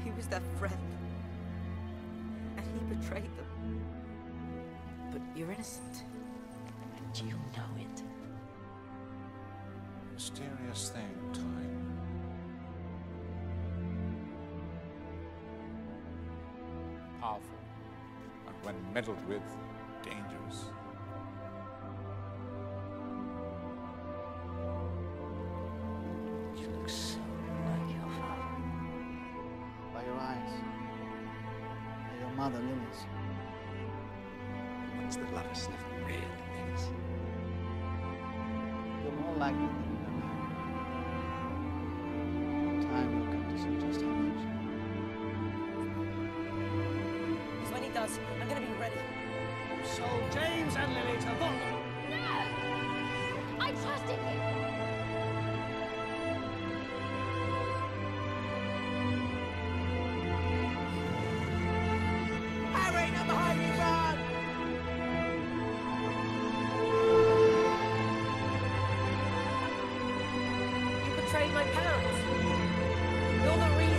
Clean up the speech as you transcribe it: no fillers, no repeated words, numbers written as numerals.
He was their friend. And he betrayed them. But you're innocent. And you know it. Mysterious thing, time. Powerful. And when meddled with, dangerous. You look so like your father. By your eyes. By your mother, Lily's. Ones that love us never really means. You're more likely than you know. Time will come to see just how much. Because when he does, I'm gonna be ready. So James and Lily to London. No! I trusted him! Harry, now behind you, run! You betrayed my parents. You're the reason